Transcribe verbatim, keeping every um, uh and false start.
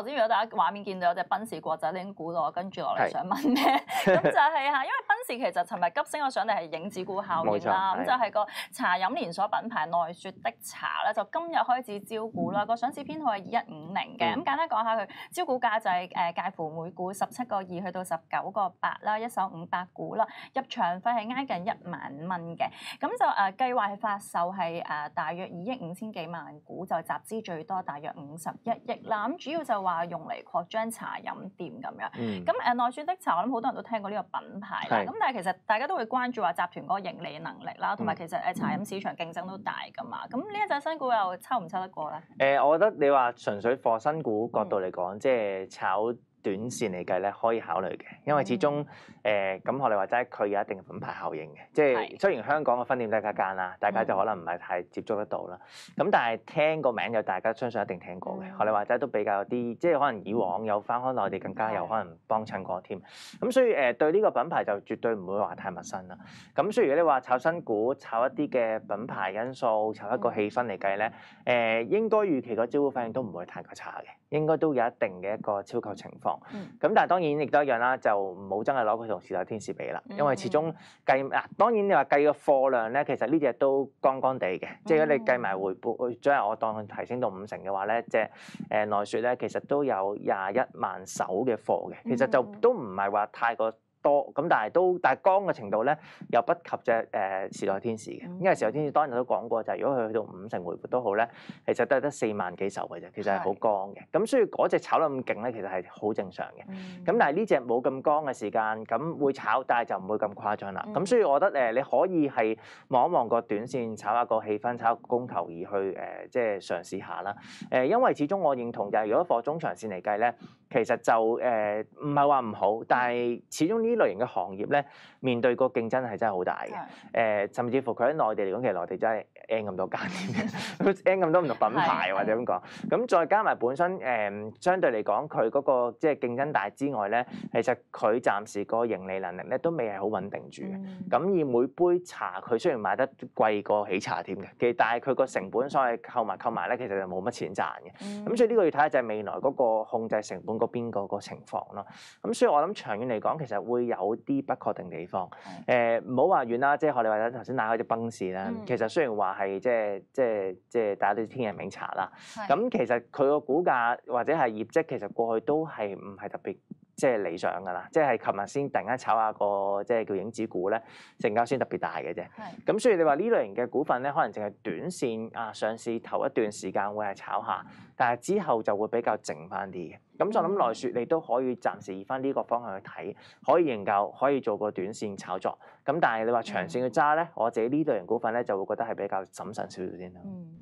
頭先如果大家畫面見到有隻賓士國際，你已經估到我跟住落嚟想問咩？咁就係嚇，因為賓士其實尋日急升咗上嚟係影子股效應啦，咁就係個茶飲連鎖品牌奈雪的茶咧，就今日開始招股啦。個上市編號係二一五零嘅，咁、嗯、簡單講下佢招股價就係誒介乎每股十七個二去到十九個八啦，一手五百股啦，入場費係挨近一萬蚊嘅，咁就誒計劃係發售係誒大約二億五千幾萬股，就集資最多大約五十一億啦。咁主要就話用嚟擴張茶飲店咁樣。咁誒奈雪的茶，我諗好多人都聽過呢個品牌啦。咁但係其實大家都會關注話集團嗰個盈利能力啦，同埋其實誒茶飲市場競爭都大㗎嘛。咁呢一隻新股又抽唔抽得過咧？ 誒、呃，我覺得你話純粹貨新股角度嚟講，嗯、即係炒短線嚟計咧，可以考慮嘅，因為始終誒咁我哋話齋，佢有一定嘅品牌效應嘅，即係雖然香港嘅分店得一間啦，大家就可能唔係太接觸得到啦。咁、嗯、但係聽個名就大家相信一定聽過嘅，我哋話齋都比較有啲，即係可能以往有翻開內地更加有可能幫襯過添。咁所以誒對呢個品牌就絕對唔會話太陌生啦。咁所以如果你話炒新股、炒一啲嘅品牌因素、炒一個氣氛嚟計咧，誒、呃、應該預期個招股反應都唔會太過差嘅，應該都有一定嘅一個超購情況。咁、嗯、但係當然亦都一樣啦，就唔好真係攞佢同時代天使比啦，因為始終計嗱、啊、當然你話計個貨量咧，其實呢隻都乾乾地嘅，嗯、即係如果你計埋回報，即係我當佢提升到五成嘅話咧，即係誒奈雪咧，其實都有廿一萬手嘅貨嘅，其實就都唔係話太過多咁，但係都但係光嘅程度咧，又不及隻誒、呃、時代天使嘅，因為時代天使當日都講過，就係如果佢去到五成回報都好咧，其實都係得四萬幾手嘅啫，其實係好光嘅。咁所以嗰隻炒得咁勁咧，其實係好正常嘅。咁、嗯、但係呢隻冇咁光嘅時間，咁會炒，但係就唔會咁誇張啦。咁、嗯、所以我覺得誒，你可以係望一望個短線，炒下個氣氛，炒下個供求而去誒、呃，即係嘗試下啦。誒、呃，因為始終我認同就係如果貨中長線嚟計咧，其實就誒唔係話唔好，但係始終呢。呢類型嘅行業咧，面對個競爭係真係好大嘅。誒、呃，甚至乎佢喺內地嚟講，其實內地真係 N 咁多間添 N 咁多唔同品牌或者咁講。咁再加埋本身誒、呃，相對嚟講，佢嗰個即係競爭大之外咧，其實佢暫時個盈利能力咧都未係好穩定住嘅。咁、嗯、而每杯茶佢雖然賣得貴過喜茶添嘅，其實但係佢個成本所謂購埋購埋咧，其實就冇乜錢賺嘅。咁、嗯、所以呢個要睇下就係未來嗰個控制成本嗰邊個個情況咯。咁所以我諗長遠嚟講，其實會會有啲不確定地方，誒唔好話遠啦，即係我哋話頭先打開隻賓士啦，嗯、其實雖然話係即係即係即係大家都知天人茗茶啦，咁的其實佢個股價或者係業績其實過去都係唔係特別即係理想㗎啦，即係琴日先突然間炒下個即係叫影子股咧，成交先特別大嘅啫。咁的所以你話呢類型嘅股份咧，可能淨係短線啊上市頭一段時間會係炒下，但係之後就會比較靜翻啲嘅。咁就諗奈雪你都可以暫時以翻呢個方向去睇，可以研究，可以做個短線炒作。咁但係你話長線去揸咧，我自己呢類型股份咧就會覺得係比較審慎少少先啦。嗯